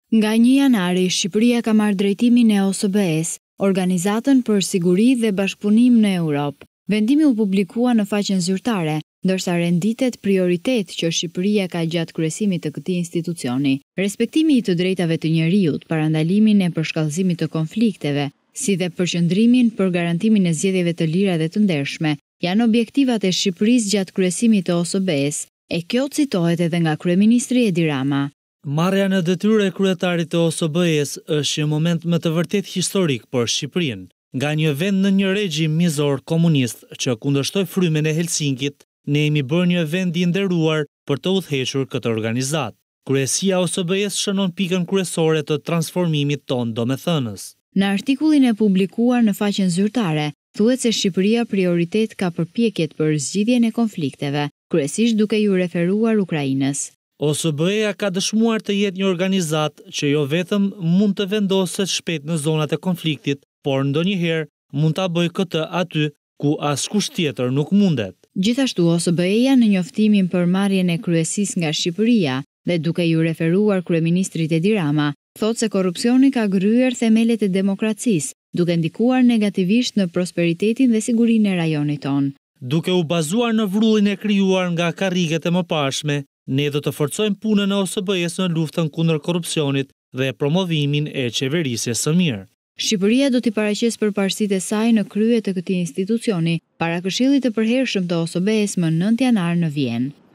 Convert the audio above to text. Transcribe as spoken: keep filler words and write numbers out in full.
Nga një janari, Shqipëria ka marrë drejtimin e O S B E-s, Organizatën për Siguri dhe Bashkëpunim në Europë. Vendimi u publikua në faqen zyrtare, ndërsa renditet prioritet që Shqipëria ka gjatë kryesimit të këtij institucioni. Respektimi i të drejtave të njerëzit, parandalimin e përshkallëzimit të konflikteve, si dhe përqendrimin për garantimin e zgjedhjeve të lira dhe të ndershme, janë objektivat e Shqipërisë gjatë kryesimit të O S B E-s, e kjo citohet edhe nga kryeministri Edi Rama. Marrja në detyrë e kryetarit të O S B E-s është një moment më të vërtet historik për Shqipërinë. Nga një vend në një regjim mizor komunist që kundërshtoi frymen e Helsinkit, ne jemi bërë një vend i nderuar për të udhëhequr këtë organizat. Kryesia O S B E-s shënon pikën kryesore të transformimit ton domethënës. Në artikullin e publikuar në faqen zyrtare, thuhet se Shqipëria prioritet ka përpjekjet për zgjidhjen e konflikteve, kryesisht duke ju referuar Ukrainës. O S B E-ja ka dëshmuar të jetë një organizat që jo vetëm mund të vendoset shpejt në zonat e konfliktit, por ndonjëherë mund ta bëjë këtë aty ku askush tjetër nuk mundet. Gjithashtu O S B E-ja në njoftimin për marrjen e kryesisë nga Shqipëria dhe duke ju referuar kryeministrit Edi Rama, thotë se korrupsioni ka gryer themelet e demokracisë, duke ndikuar negativisht në prosperitetin dhe sigurinë e rajonit ton. Duke u bazuar në vrullin e krijuar nga karriget e mëparshme, ne do të forcojmë punën e O S B E-s në luftën kundër korrupsionit dhe promovimin e qeverisjes së mirë. Shqipëria do t'i paraqesë përparësitë e saj në krye të këtij institucioni para Këshillit të Përhershëm të O S B E-s më nëntë janar në Vjenë.